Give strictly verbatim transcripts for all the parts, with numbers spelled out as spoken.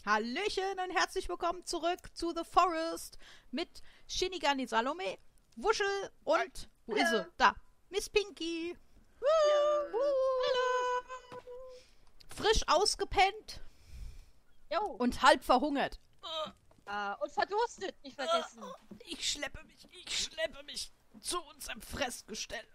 Hallöchen und herzlich willkommen zurück zu The Forest mit Shinigami Salome, Wuschel und, wo ist sie? Da, Miss Pinky. Hallo. Hallo. Frisch ausgepennt Jo. und halb verhungert. Ah, und verdurstet, nicht vergessen. Ich schleppe mich, ich schleppe mich zu unserem Fressgestell.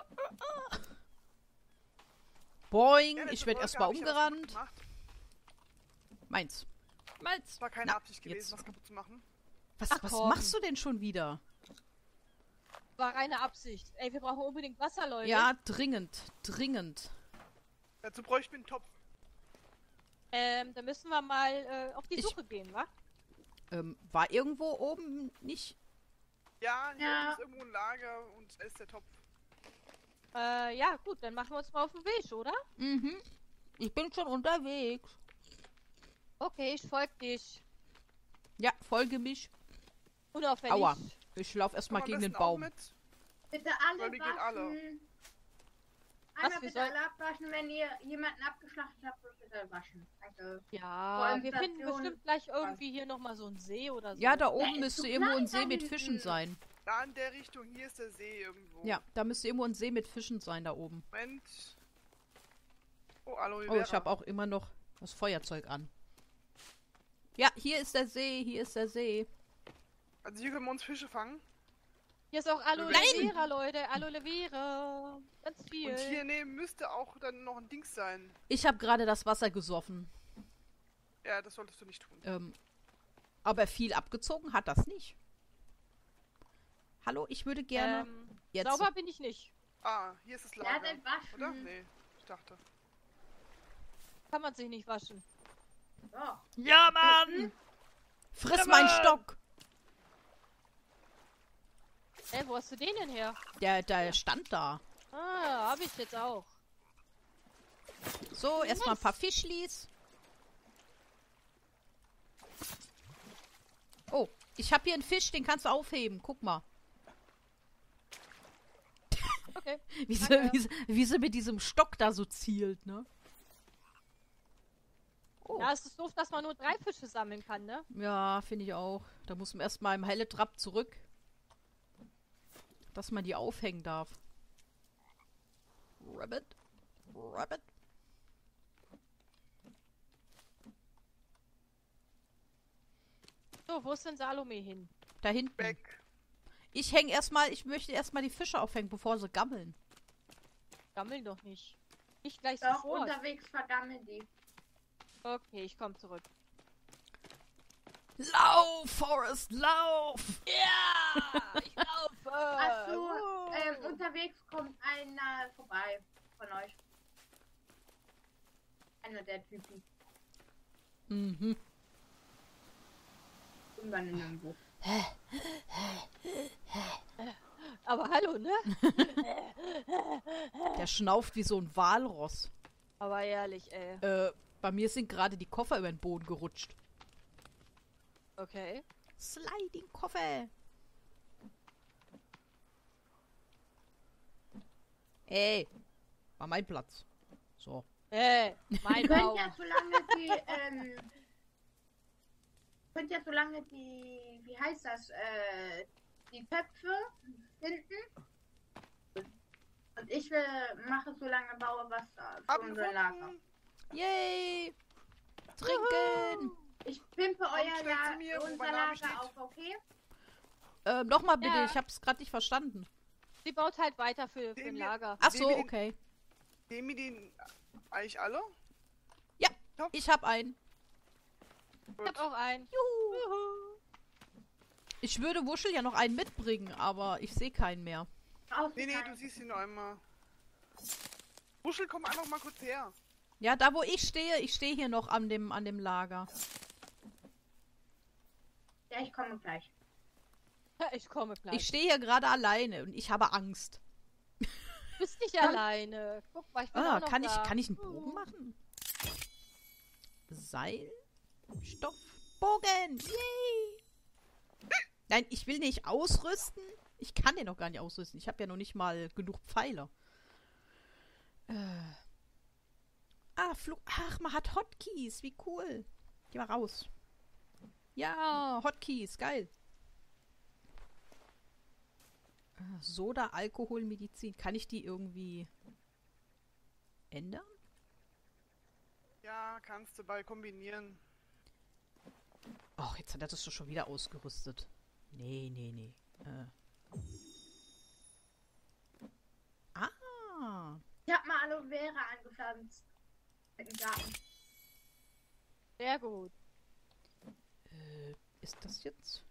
Boing, Ja, ich werde letzte erstmal Folge hab ich ja was umgerannt. gemacht. Meins. Meins. Es war keine Na, Absicht gewesen, jetzt. was kaputt zu machen. Was, Ach, was komm. machst du denn schon wieder? War reine Absicht. Ey, wir brauchen unbedingt Wasser, Leute. Ja, dringend, dringend. Dazu bräuchte ich einen Topf. Ähm, da müssen wir mal äh, auf die Ich- Suche gehen, wa? Ähm, war irgendwo oben nicht... Ja, hier Ja. ist irgendwo ein Lager und da ist der Topf. Äh, ja, gut, dann machen wir uns mal auf den Weg, oder? Mhm. Ich bin schon unterwegs. Okay, ich folge dich. Ja, folge mich. Unauffällig. Aua. Ich laufe erstmal Komm am gegen den besten auch Baum. mit. Bitte alle Weil wir gehen waschen. alle. Einmal wir bitte soll- alle abwaschen, wenn ihr jemanden abgeschlachtet habt, bitte waschen. Danke. Ja, Vor allem wir finden Station- bestimmt gleich irgendwie hier nochmal so einen See oder so. Ja, da Ja, oben ist müsste zu irgendwo ein klein See da mit hinten. Fischen sein. Da in der Richtung, hier ist der See irgendwo. Ja, da müsste irgendwo ein See mit Fischen sein da oben. Moment. Oh, Aloe Oh, Vera. ich habe auch immer noch das Feuerzeug an. Ja, hier ist der See, hier ist der See. Also hier können wir uns Fische fangen. Hier ist auch Aloe Nein! Vera, Leute. Aloe Vera. Ganz viel. Und hier neben müsste auch dann noch ein Dings sein. Ich habe gerade das Wasser gesoffen. Ja, das solltest du nicht tun. Ähm, aber viel abgezogen hat das nicht. Hallo, ich würde gerne ähm, jetzt... sauber bin ich nicht. Ah, hier ist das Ja, Lager. dann waschen. Oder? Nee, ich dachte. Kann man sich nicht waschen. Doch. Ja, Mann! Friss Ja, meinen Mann! Stock! Ey, wo hast du den denn her? Der, der stand da. Ah, hab ich jetzt auch. So, erstmal ein paar Fischlis. Oh, ich habe hier einen Fisch, den kannst du aufheben. Guck mal. Okay. Wie sie, Danke. wie, sie, wie sie mit diesem Stock da so zielt, ne? Oh. Ja, es ist doof, dass man nur drei Fische sammeln kann, ne? Ja, finde ich auch. Da muss man erstmal im helle Trab zurück. Dass man die aufhängen darf. Rabbit. Rabbit. So, wo ist denn Salome hin? Da hinten. Weg. Ich hänge erstmal, ich möchte erstmal die Fische aufhängen, bevor sie gammeln. Gammeln doch nicht. Nicht gleich Doch, sofort. unterwegs vergammeln die. Okay, ich komme zurück. Lauf, Forrest, lauf! Ja, ich laufe. Achso, Uh. ähm, unterwegs kommt einer vorbei von euch. Einer der Typen. Mhm. Irgendwann in irgendwo. Aber hallo, ne? Der schnauft wie so ein Walross. Aber ehrlich, ey. Äh, bei mir sind gerade die Koffer über den Boden gerutscht. Okay. Sliding Koffer. Ey, war mein Platz. So. Ey, mein Ihr könnt Baum. ja solange die, ähm, könnt ja solange die, wie heißt das, äh, die Töpfe finden. Und ich will, mache so lange baue was für unser Lager. Abgefunden. Yay! Trinken! Ich pimpe Kommt euer schnell zu mir, Lager, wo unser mein Name Lager steht. auf, okay? Ähm, nochmal bitte, Ja. ich hab's gerade nicht verstanden. Sie baut halt weiter für, für Den ein wir- Lager. Ach so, Nehmen wir den- okay. Nehmen wir den eigentlich alle? Ich hab einen. Ich hab auch einen. Juhu. Ich würde Wuschel ja noch einen mitbringen, aber ich sehe keinen mehr. Nee, nee, du siehst ihn nur einmal. Wuschel, komm einfach mal kurz her. Ja, da wo ich stehe, ich stehe hier noch an dem, an dem Lager. Ja, ich komme gleich. Ich komme gleich. Ich stehe hier gerade alleine und ich habe Angst. Du bist nicht alleine. Guck mal, ich bin Ah, auch noch kann ich, da. kann ich einen Bogen machen? Seil, Stoff, Bogen, yay! Nein, ich will nicht ausrüsten. Ich kann den noch gar nicht ausrüsten. Ich habe ja noch nicht mal genug Pfeile. Äh. Ah, Flug. Ach, man hat Hotkeys. Wie cool. Geh mal raus. Ja, Hotkeys, geil. Äh, Soda, Alkohol, Medizin. Kann ich die irgendwie ändern? Ja, kannst du bei kombinieren. Ach, jetzt hat er das doch schon wieder ausgerüstet. Nee, nee, nee. Äh. Ah. Ich hab mal Aloe Vera angepflanzt. Im Garten. Sehr gut. Äh, ist das jetzt?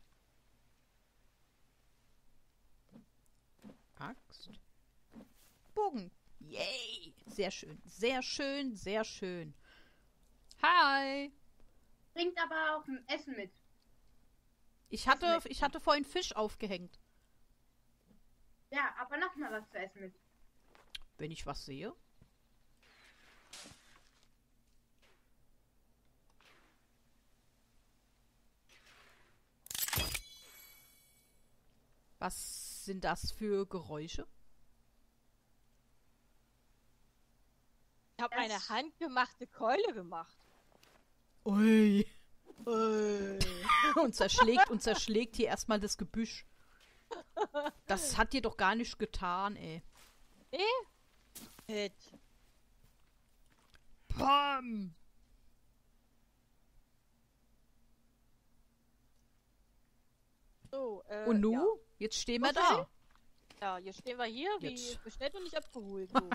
Axt. Bogen. Yay. Sehr schön. Sehr schön, sehr schön. Hi. Bringt aber auch ein Essen mit. Ich hatte, ich hatte vorhin Fisch aufgehängt. Ja, aber noch mal was zu essen mit. Wenn ich was sehe. Was sind das für Geräusche? Ich habe Das- eine handgemachte Keule gemacht. Ui. und zerschlägt und zerschlägt hier erstmal das Gebüsch. Das hat dir doch gar nicht getan, ey. Hit. Pam! So, äh, Und nu? Ja. Jetzt stehen wir Okay. da. ja, jetzt stehen wir hier, wie Jetzt. bestellt und nicht abgeholt. So.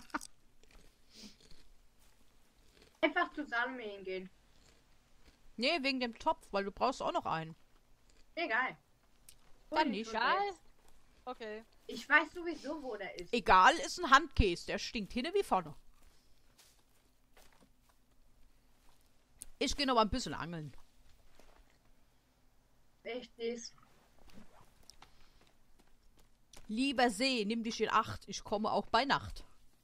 Einfach zu Salome hingehen. Nee, wegen dem Topf, weil du brauchst auch noch einen. Egal. Dann Hol ihn nicht. schon Egal. selbst. Okay. Ich weiß sowieso, wo der ist. Egal, ist ein Handkäse. Der stinkt hinne wie vorne. Ich gehe noch mal ein bisschen angeln. Richtig. Lieber See, nimm dich in Acht. Ich komme auch bei Nacht.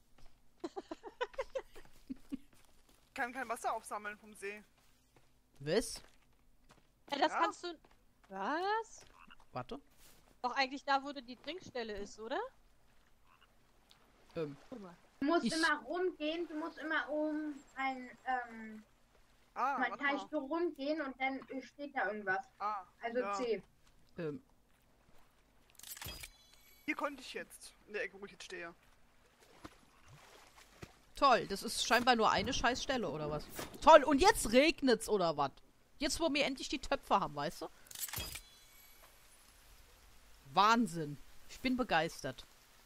Ich kann kein Wasser aufsammeln vom See. Was? Ja, das Ja. kannst du... Was? Warte. Doch eigentlich da, wo die Trinkstelle ist, oder? Ähm, Guck mal. Du musst Ich- immer rumgehen, du musst immer um ein, ähm, Ah, mein warte Teich mal. so rumgehen und dann steht da irgendwas. Ah, Also ja. C. ähm, Hier konnte ich jetzt. In der Ecke, wo ich jetzt stehe. toll. Das ist scheinbar nur eine Scheißstelle, oder was? Toll. Und jetzt regnet's, oder was? Jetzt, wo wir endlich die Töpfe haben, weißt du? Wahnsinn. Ich bin begeistert.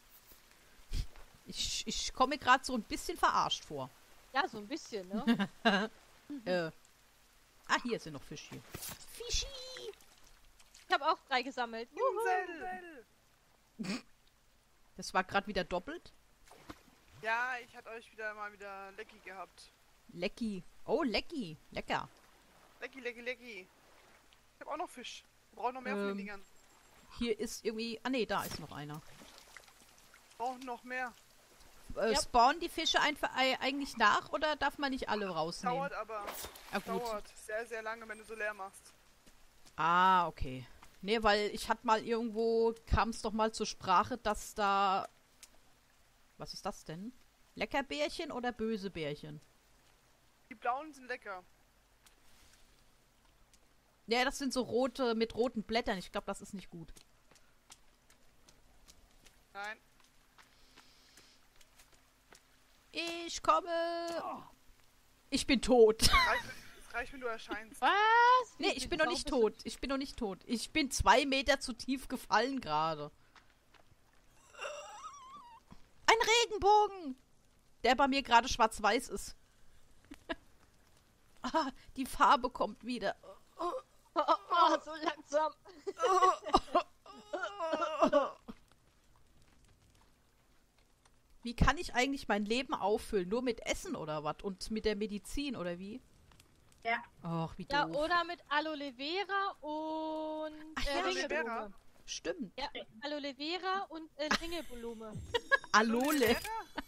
Ich, ich komme mir gerade so ein bisschen verarscht vor. Ja, so ein bisschen, ne? Äh. Ah, hier sind noch Fische. Fischi! Ich habe auch drei gesammelt. Juhu. Insel! Das war gerade wieder doppelt. Ja, ich hatte euch wieder mal wieder Lecky gehabt. Lecki. Oh, Lecki. Lecker. Lecky, Lecky, Lecky. Ich hab auch noch Fisch. Wir brauchen noch mehr von Ähm. den Dingern. Hier ist irgendwie... Ah, nee, da ist noch einer. Wir brauchen noch mehr. Äh, Ja. Spawnen die Fische einfach äh, eigentlich nach oder darf man nicht alle rausnehmen? Dauert aber. Ah, gut. Dauert sehr, sehr lange, wenn du so leer machst. Ah, okay. Nee, weil ich hatte mal irgendwo, kam es doch mal zur Sprache, dass da... Was ist das denn? Leckerbärchen oder böse Bärchen? Die blauen sind lecker. Ja, das sind so rote, mit roten Blättern. Ich glaube, das ist nicht gut. Nein. Ich komme. Ich bin tot. Es reicht, es reicht, wenn du erscheinst. Was? Nee, ich bin noch nicht tot. Ich bin noch nicht tot. Ich bin zwei Meter zu tief gefallen gerade. Ein Regenbogen! Der bei mir gerade schwarz-weiß ist. Ah, die Farbe kommt wieder. Oh, oh, oh, so langsam. Wie kann ich eigentlich mein Leben auffüllen? Nur mit Essen oder was? Und mit der Medizin oder wie? Ja. Ach, wie Ja, doof. oder mit Aloe Vera und Ach ja, äh, Aloe Ringelblume. Vera? Stimmt. Ja, Aloe Vera und äh, Ringelblume. Alole.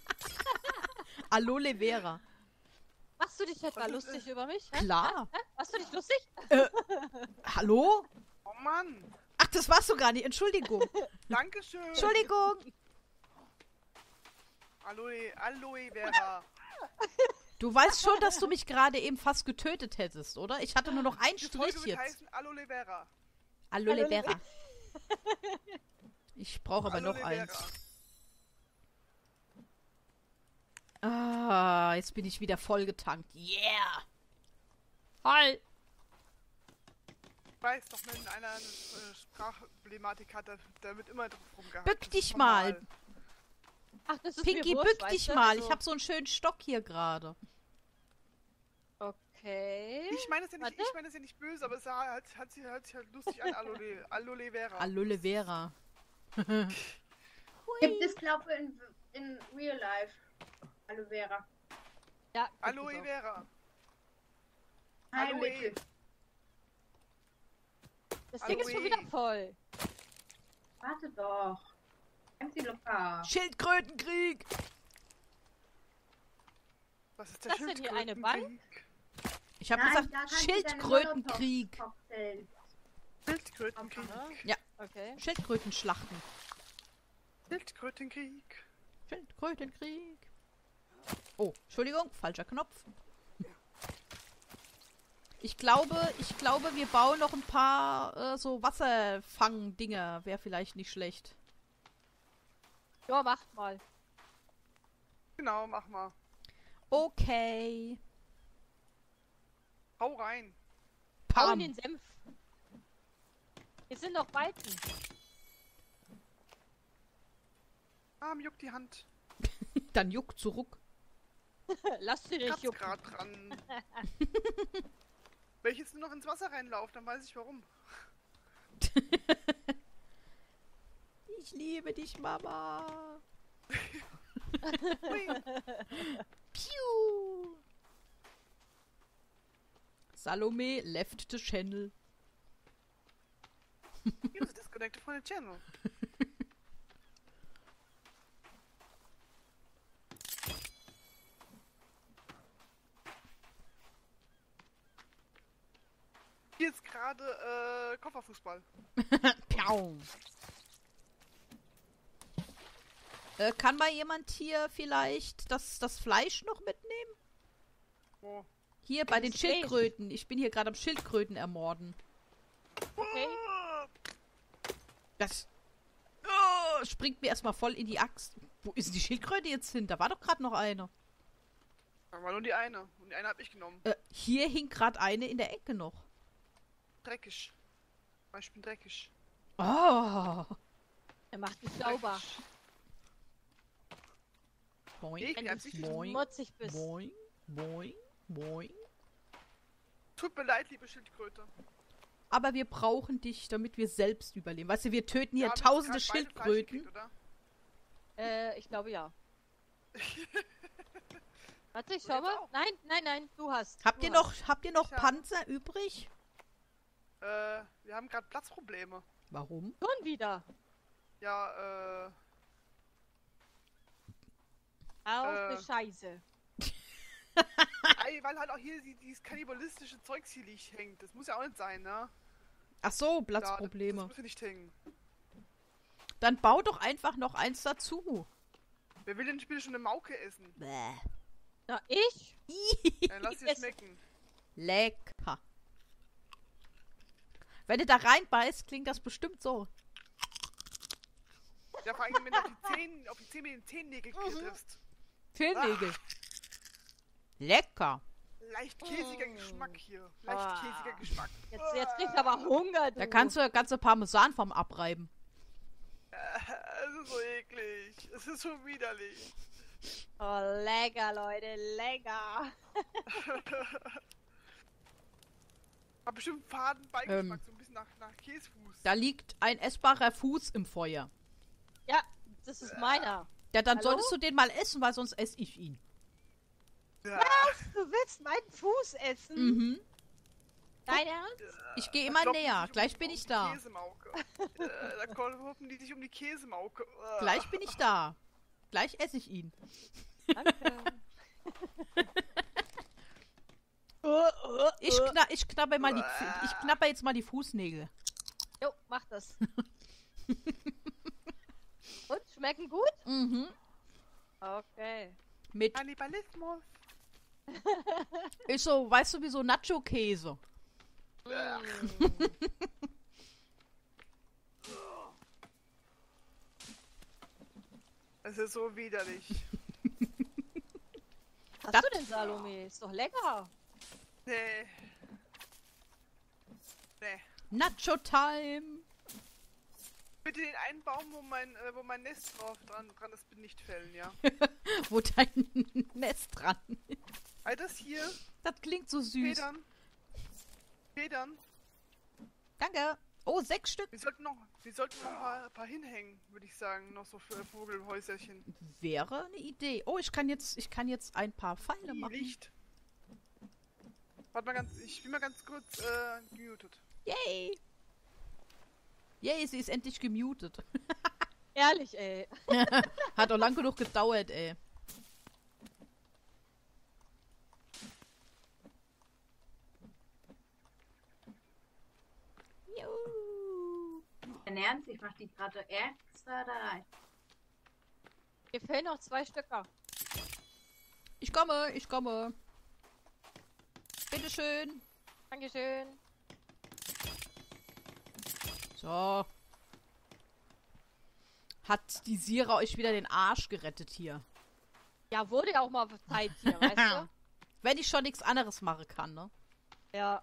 Alole Vera. Machst du dich etwa Was ist, lustig über mich? Hä? Klar. Hä? Machst du dich lustig? Hallo? Oh Mann. Ach, das warst du gar nicht. Entschuldigung. Dankeschön. Entschuldigung. Aloe, Aloe Vera. Du weißt schon, dass du mich gerade eben fast getötet hättest, oder? Ich hatte nur noch einen Die Strich Folge wird jetzt. heißen Aloe Vera. Aloe Aloe Vera. Ich brauche aber noch Aloe eins. Vera. Ah, jetzt bin ich wieder voll getankt. Yeah! Hi! Ich weiß doch, wenn einer eine äh, Sprachproblematik hat, da, da wird immer drauf rumgehackt. Bück Das dich ist mal! normal. Ach, das ist Pinky, mir wurscht, bück weißt dich du? mal! Also, Ich habe so einen schönen Stock hier gerade. Okay. Ich meine es ja nicht, Warte. ich meine es ja nicht böse, aber es hat, hat, hat, sich- hört sich halt lustig an, Aloe, Aloe Vera. Aloe Vera. Gibt es, glaube ich, in, in Real Life Aloe Vera. Ja, gibt Aloe es auch. Vera. Heilmittel. Das Ding ist schon Aloe. wieder voll. Warte doch. Ganz sie locker. Schildkrötenkrieg! Was ist der Das denn hier eine Schildkrötenkrieg? Ich habe Nein, gesagt, da kannst du deine Schildkrötenkrieg. Molotov-Cocktails. Schildkrötenkrieg. Aha. Okay. Schildkrötenschlachten. Schildkrötenkrieg. Schildkrötenkrieg. Oh, Entschuldigung, falscher Knopf. Ich glaube, ich glaube, wir bauen noch ein paar äh, so Wasserfang-Dinger. Wäre vielleicht nicht schlecht. Ja, macht mal. Genau, mach mal. Okay. Hau rein. Hau in Pam. den Senf. Hier sind noch Balken. Ah, mir juckt die Hand. Dann juckt zurück. Lass dir Ich nicht hab's jucken. grad dran. Wenn ich jetzt nur noch ins Wasser reinlaufe, dann weiß ich warum. Ich liebe dich, Mama. Hui. Piu. Salome left the channel. User disconnected from the channel. Hier ist gerade äh, Kofferfußball. Piau. Äh, kann mal jemand hier vielleicht das, das Fleisch noch mitnehmen? Oh. Hier bei den Das Fleisch. Schildkröten. Ich bin hier gerade am Schildkröten ermorden. Okay. Das oh, springt mir erstmal voll in die Axt. Wo ist denn die Schildkröte jetzt hin? Da war doch gerade noch eine. Da war nur die eine. Und die eine hab ich genommen. Äh, hier hing gerade eine in der Ecke noch. Dreckig. Ich bin dreckig. Oh. Er macht dich sauber. Dreckig. Boing, Nee, ich bin Wenn du absichtlich. Moin. schmutzig bist. boing, boing, boing. Tut mir leid, liebe Schildkröte. Aber wir brauchen dich, damit wir selbst überleben. Weißt du, wir töten hier Ja, hab ich tausende grad beide Fleisch Schildkröten. gekriegt, oder? Äh, ich glaube ja. Warte, ich Und schau jetzt mal. auch. Nein, nein, nein, du hast. Habt du ihr hast. noch, habt ihr noch Ich hab- Panzer übrig? Äh, wir haben gerade Platzprobleme. Warum? Schon wieder. Ja, äh, Auf Äh. ne Scheiße. ei, weil halt auch hier die, dieses kannibalistische Zeugs hier liegt hängt. Das muss ja auch nicht sein, ne? Ach so, Ja, das, Platzprobleme. das muss ja nicht hängen. Dann bau doch einfach noch eins dazu. Wer will denn später schon eine Mauke essen? Bäh. Na, ich? Dann lass dir Ess- schmecken. Lecker. Wenn du da reinbeißt, klingt das bestimmt so. Ja, vor allem, wenn du auf die Zehen, auf die Zehen mit den Zehennägeln triffst. Zehennägel. Lecker. Leicht käsiger Mm. Geschmack hier. Leicht Ah. käsiger Geschmack. Jetzt, jetzt krieg ich aber Hunger, du. Da kannst du ganze Parmesan vom abreiben. Es ist so eklig. Es ist so widerlich. Oh, lecker, Leute, lecker. Hat bestimmt einen faden Beigeschmack, Ähm. so ein bisschen nach, nach Käsefuß. Da liegt ein essbarer Fuß im Feuer. Ja, das ist meiner. Ja, dann Hallo? solltest du den mal essen, weil sonst esse ich ihn. Ja. Du willst meinen Fuß essen? Mhm. Dein Ernst? Ich gehe Da immer kloppen die näher. sich um Gleich die- bin um ich die da. Käsemauke. äh, da kloppen die sich um die Käsemauke. Äh. Gleich bin ich da. Gleich esse ich ihn. Danke. oh, oh, Ich, oh. kna ich, knabber mal die, ich knabber jetzt mal die Fußnägel. Jo, mach das. Und, schmecken gut? Mhm. Okay. Mit Kannibalismus. Ist so, weißt du, wie so Nacho-Käse. Es ist so widerlich. Was Das- hast du denn, Salome? Ist doch lecker. Nee. Nee. Nacho-Time. Bitte den einen Baum, wo mein, äh, wo mein Nest drauf dran, dran ist, bitte nicht fällen, ja? Wo dein Nest dran ist. All das hier, Das klingt so süß. Federn. Federn. Danke. Oh, sechs Stück. Wir sollten noch, wir sollten noch ein paar, ein paar hinhängen, würde ich sagen. Noch so für Vogelhäuserchen. Wäre eine Idee. Oh, ich kann jetzt, ich kann jetzt ein paar Pfeile machen. Licht. Warte mal ganz, ich bin mal ganz kurz äh, gemutet. Yay. Yay, sie ist endlich gemutet. Ehrlich, ey. Hat auch lang genug gedauert, ey. Juhu. Ernähren sich, macht die gerade extra da rein. Mir fehlen noch zwei Stücker. Ich komme, ich komme. Bitteschön. Dankeschön. So. Hat die Sira euch wieder den Arsch gerettet hier. Ja, wurde ja auch mal Zeit hier, weißt du? Wenn ich schon nichts anderes machen kann, ne? Ja.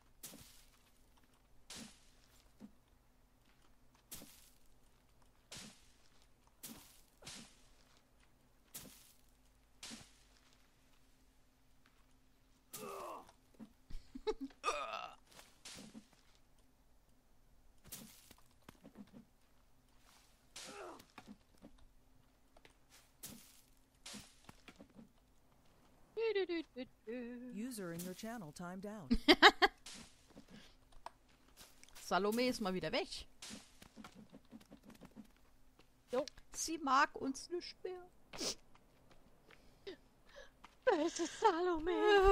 User in your channel timed out. Salome ist mal wieder weg. Jo. Sie mag uns nicht mehr. Böse Salome.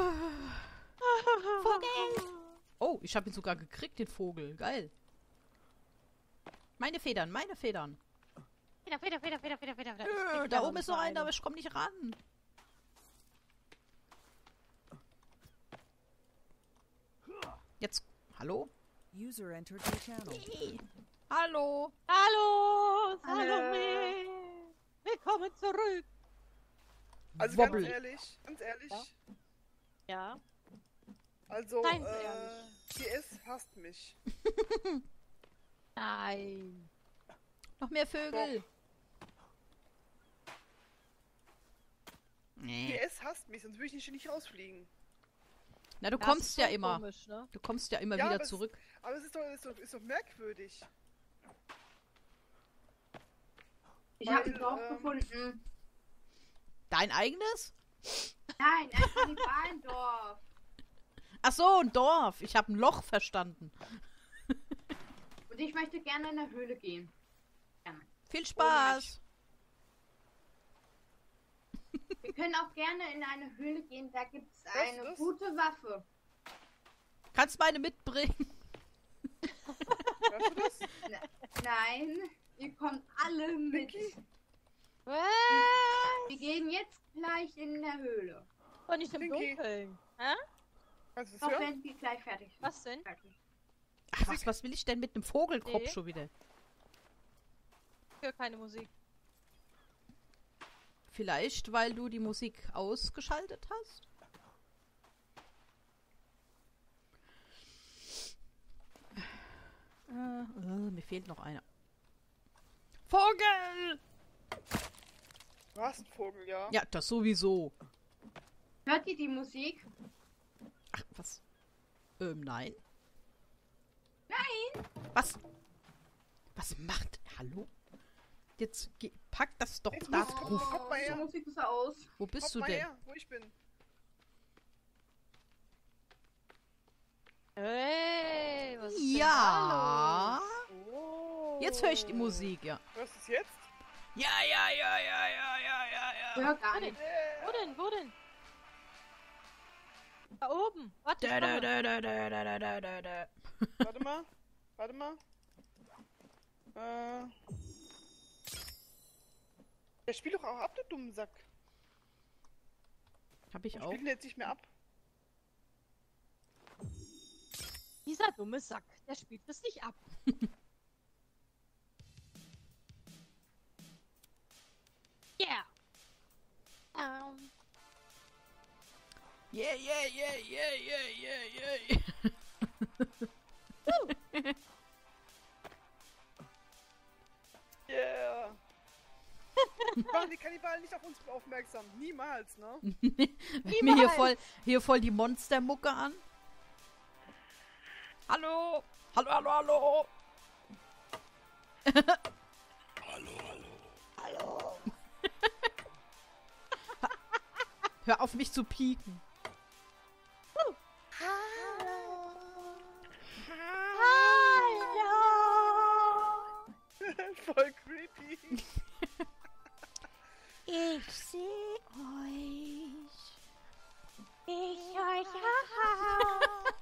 Vogel. Oh, ich habe ihn sogar gekriegt, den Vogel. Geil. Meine Federn, meine Federn. Feder, Feder, Feder, Feder, Feder, Feder, Feder. Äh, da oben ist noch einer, aber ich komme nicht ran. Jetzt, hallo? User entered your channel. Hey. Hallo? Hallo, Salome. Willkommen zurück. Also Wobbel. ganz ehrlich, ganz ehrlich. Ja. Ja. Also, Seien Sie äh, ehrlich. T S hasst mich. Nein. Noch mehr Vögel? Nee. T S hasst mich, sonst würde ich nicht, nicht rausfliegen. Na, du Das kommst ist ja schon immer. Komisch, ne? Du kommst ja immer Ja, wieder aber es- zurück. Aber es ist doch, ist doch, ist doch merkwürdig. Ich habe Weil, ein Dorf ähm, gefunden. Dein eigenes? Nein, ein Kannibaldorf. Ach so, ein Dorf. Ich habe ein Loch verstanden. Und ich möchte gerne in eine Höhle gehen. Gerne. Viel Spaß. Wir können auch gerne in eine Höhle gehen, da gibt es Was, eine was? gute Waffe. Kannst meine mitbringen? Hörst du das? Ne- Nein, ihr kommt alle mit. Was? Wir gehen jetzt gleich in der Höhle. Doch nicht im Pinky. Dunkeln. Hä? Kannst du das Auch hören? wenn wir gleich fertig sind. Was denn? Fertig. Ach, was, was will ich denn mit einem Vogelkopf Nee. schon wieder? Ich höre keine Musik. Vielleicht, weil du die Musik ausgeschaltet hast? Äh, äh, mir fehlt noch einer. Vogel! Du hast einen Vogel, ja. Ja, das sowieso. Hört ihr die Musik? Ach, was? Ähm, nein. Nein! Was? Was macht... Hallo? Jetzt ge- pack das doch Jetzt da muss- drauf. Kommt mal die her. Musik ist aus. Wo bist Kommt du mal denn? her, wo ich bin. Hey, was ist denn da Ja. los? Oh. Jetzt höre ich die Musik, ja. Hörst du es jetzt? Ja, ja, ja, ja, ja, ja, ja, Ich ja. höre gar Wo nicht. denn? Wo denn? Wo denn? Da oben. Warte, ich Da, da, komme. da, da, da, da, da, da, da. Warte mal. Warte mal. Äh. Der spielt doch auch ab, der dumme Sack. Hab ich Warum auch. spielt denn jetzt nicht mehr ab? Dieser dumme Sack, der spielt das nicht ab. Yeah. Ähm, Yeah, yeah, yeah, yeah, yeah, yeah, yeah. Yeah! Machen die Kannibalen nicht auf uns aufmerksam. Niemals, ne? Mir hier voll, hier voll die Monstermucke an. Hallo! Hallo, hallo, hallo! hallo. Hör auf mich zu pieken. Hallo. Voll creepy. Ich seh euch. Ich euch auch.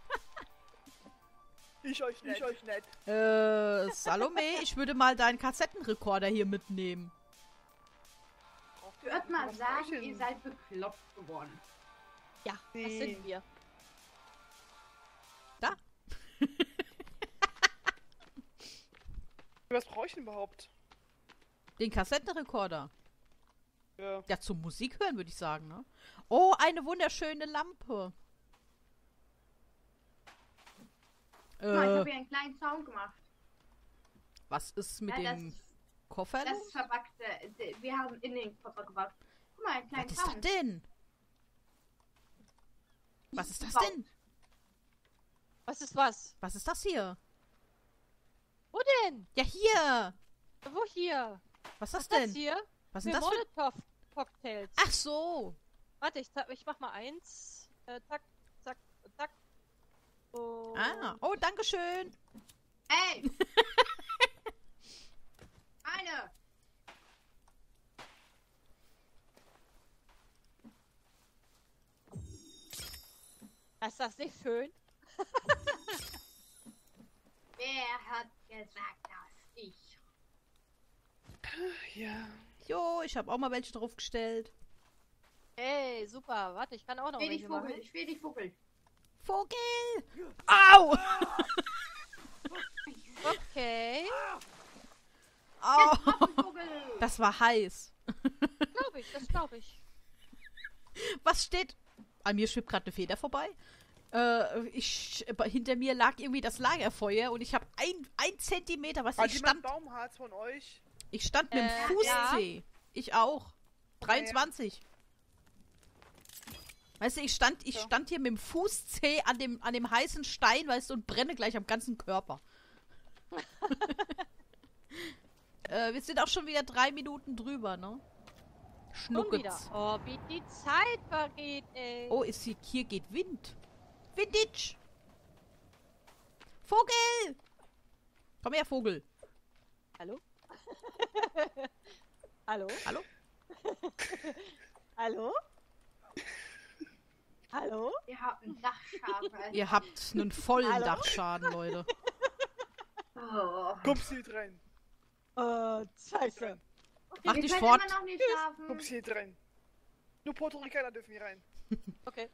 Ich euch nicht. Ich euch nicht. Äh, Salome, ich würde mal deinen Kassettenrekorder hier mitnehmen. Ich würde mal Was sagen, brauchen? ihr seid bekloppt geworden. Ja, das Nee. sind wir. Da. Was brauche ich denn überhaupt? Den Kassettenrekorder. Ja. Ja, zum Musik hören, würde ich sagen, ne? Oh, eine wunderschöne Lampe. Guck mal, ich Äh, habe hier einen kleinen Zaun gemacht. was ist mit Ja, das, dem Koffer das los? ist verpackte. Wir haben in den Koffer gebaut. Guck mal, einen kleinen Was ist das Zaun. denn? Was ist das Gebaut. denn? Was ist was? Was ist das hier? Wo denn? Ja, hier! Wo hier? Was ist Was das ist das denn? hier? Was Für sind das für... Molotov-Cocktails. Ach so! Warte, ich, ta- ich mach mal eins. Äh, zack, zack, zack. Und Ah, oh, danke schön. Hey! Eine! ist das nicht schön? Wer hat gesagt, dass ich? Ja. Jo, ich habe auch mal welche draufgestellt. Hey, super. Warte, ich kann auch noch Ich will dich welche Vogel, machen. ich will dich Vogel. Vogel! Au! Okay, Au! Vogel! Das war heiß. glaube ich, das glaube ich. Was steht? An mir schwebt gerade eine Feder vorbei. Äh, ich, hinter mir lag irgendwie das Lagerfeuer und ich habe ein, ein Zentimeter, was Hat ich jemand stand. Baumharz von euch? Ich stand mit dem Äh, Fußzeh. Ich auch. dreiundzwanzig. Weißt du, ich stand, ich Ja. stand hier mit dem Fußzeh an dem, an dem heißen Stein, weißt du, und brenne gleich am ganzen Körper. äh, wir sind auch schon wieder drei Minuten drüber, ne? Schon wieder. Schnuckets. Oh, wie die Zeit vergeht, ey. Oh, ist hier, hier geht Wind. Vintage. Vogel! Komm her, Vogel. Hallo? Hallo? Hallo? Hallo? Hallo? Ihr habt einen Dachschaden. Ihr habt einen vollen Hallo? Dachschaden, Leute. Oh. Kommst du hier rein? Oh, scheiße. Mach Wir dich können fort. immer noch nicht schlafen. Kommst hier rein? Nur Puerto Ricaner dürfen hier rein. Okay.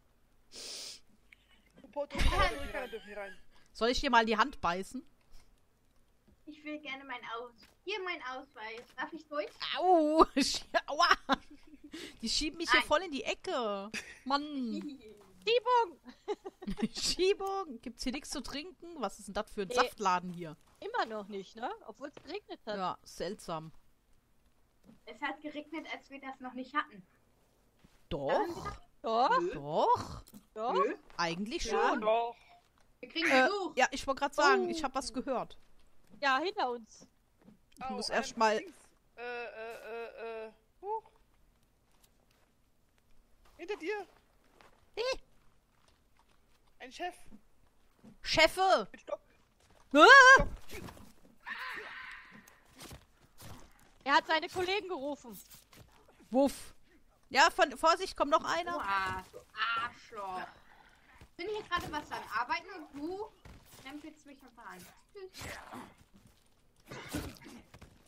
Nur Puerto Ricaner Ricaner dürfen hier rein. Soll ich dir mal die Hand beißen? Ich will gerne mein Aus. Hier mein Ausweis. Darf ich durch? Au! Aua! Die schieben mich hier Nein. voll in die Ecke. Mann. Schiebung! Schiebung. Gibt's hier nichts zu trinken? Was ist denn das für ein Nee. Saftladen hier? Immer noch nicht, ne? Obwohl es geregnet hat. Ja, seltsam. Es hat geregnet, als wir das noch nicht hatten. Doch. Doch, Doch. doch. Nö. Eigentlich Ja. schon. Doch. Wir kriegen Äh, Besuch. ja, ich wollte gerade sagen, Oh. ich habe was gehört. Ja, hinter uns. Ich muss Au, erst ähm, mal- Dings. Äh, äh, äh, äh. Huch. Hinter dir. Hey. Ein Chef. Chefe! Mit Stock. Ah! Er hat seine Kollegen gerufen. Wuff. Ja, von, Vorsicht, kommt noch einer. Oha, du Arschloch. Ich bin hier gerade was am Arbeiten und du stempelst mich einfach an. Tschüss.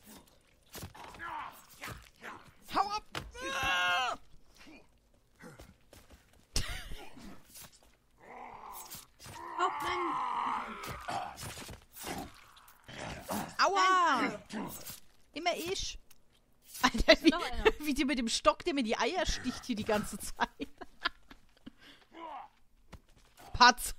Hau ab! Ah! immer ich. Alter, wie, Noch einer. wie die mit dem Stock, der mir die Eier sticht hier die ganze Zeit. Patz.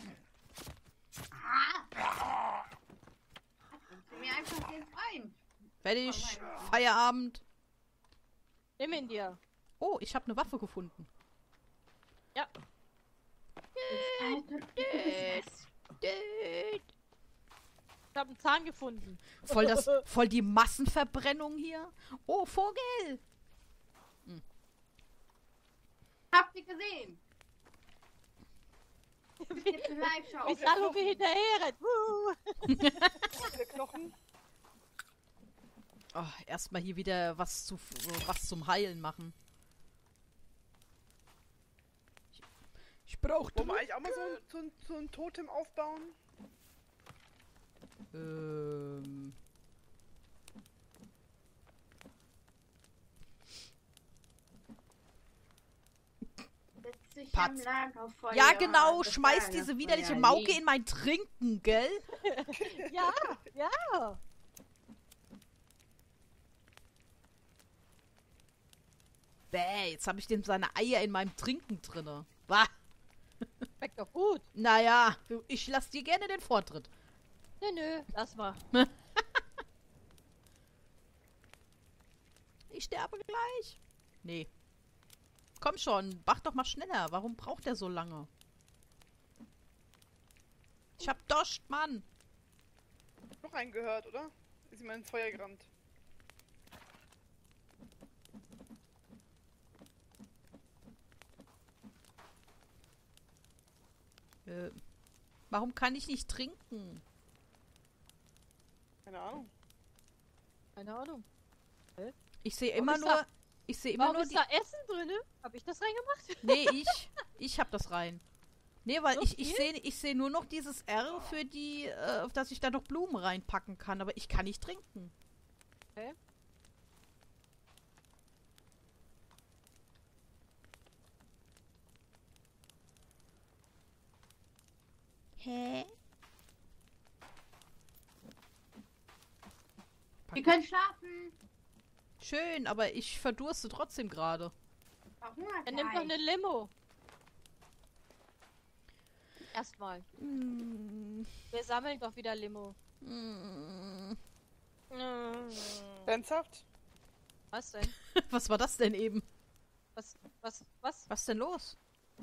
Ah! Kannst du mir einfach den Freund? Fertig. Feierabend. Nimm ihn dir. Oh, ich habe eine Waffe gefunden. Ja. Alter, du bist was. Ich habe einen Zahn gefunden. Voll, das, voll die Massenverbrennung hier. Oh, Vogel. Habt ihr gesehen? Jetzt eine Live-Show. Wie Salome hinterher rennt. Wuhu. Der Knochen. Oh, erstmal hier wieder was, zu, was zum Heilen machen. Ich, ich brauche Wollen wir eigentlich auch mal so ein, so ein, so ein Totem aufbauen? Ähm. Setzt sich Patz. am Lagerfeuer. Ja, genau. Das Schmeiß diese Lagerfeuer widerliche Mauke liegt. in mein Trinken, gell? Ja, ja. Bäh, jetzt habe ich dem seine Eier in meinem Trinken drinne. Wah. Schmeckt doch gut. Naja, ich lass dir gerne den Vortritt. Nö, nö. Lass mal. Ich sterbe gleich. Nee. Komm schon, mach doch mal schneller. Warum braucht er so lange? Ich hab Dost, Mann. Noch einen gehört, oder? Ist ihm ins Feuer gerannt. Äh, warum kann ich nicht trinken? Keine Ahnung. Keine Ahnung. Ich sehe Warum immer ist nur... da- Ich sehe immer Warum nur ist die... da Essen drin? Hab ich das reingemacht? Nee, ich. Ich hab das rein. Nee, weil So ich, ich viel? sehe ich seh nur noch dieses R für die, äh, auf das ich da noch Blumen reinpacken kann. Aber ich kann nicht trinken. Okay. Hä? Wir können schlafen. Schön, aber ich verdurste trotzdem gerade. Warum Dann nimm doch eine Limo. Erstmal. Mm, Wir sammeln doch wieder Limo. mm. Mm. Ernsthaft? Was denn? Was war das denn eben? Was, was, was? Was denn los?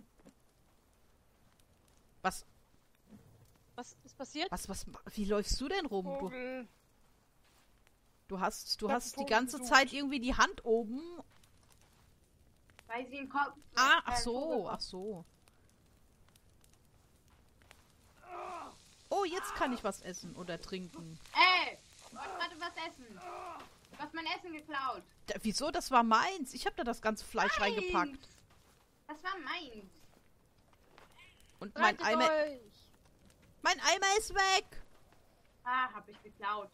Was, Was ist passiert? was, was, wie läufst du denn rum? Du, Vogel. du hast, du Ich hab hast die einen Vogel ganze gesucht. Zeit irgendwie die Hand oben. Weil sie einen Kopf. Ah, äh, ach so, Vogel- ach so. Oh, jetzt kann ich was essen oder trinken. Ey, ich wollte gerade was essen. Du hast mein Essen geklaut. Da, wieso? Das war meins. Ich habe da das ganze Fleisch reingepackt. Meins. Das war meins. Und mein Haltet Eimer, euch! mein Eimer ist weg. Ah, hab ich geklaut.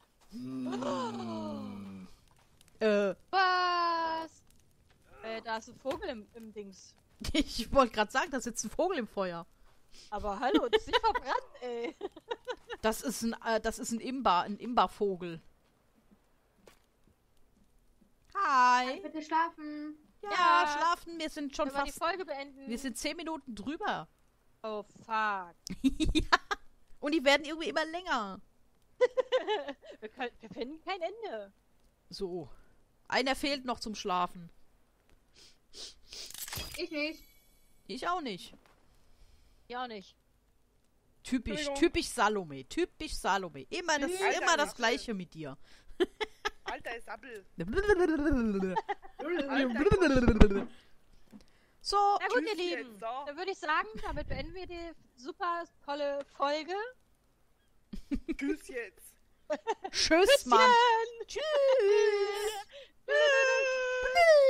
Äh, Was? Äh, da ist ein Vogel im, im Dings. ich wollte gerade sagen, da sitzt ein Vogel im Feuer. Aber hallo, das ist nicht verbrannt, ey. Das ist ein, äh, das ist ein Imba, ein Imba-Vogel. Hi. Bitte schlafen. Ja, Ja. schlafen. Wir sind schon Können wir die fast. Folge beenden? Wir sind zehn Minuten drüber. Oh, fuck. Ja. Und die werden irgendwie immer länger. Wir, können, wir finden kein Ende. So. Einer fehlt noch zum Schlafen. Ich nicht. Ich auch nicht. Ja, nicht. Typisch, Entschuldigung. typisch Salome. Typisch Salome. Immer das, Alter, immer das Max. Gleiche mit dir. Alter Sabbel. So, Na gut, Tschüss ihr Lieben. jetzt, so. Dann würde ich sagen, damit beenden wir die super tolle Folge. Tschüss jetzt. tschüss, Mann. Tschüss. Tschüss.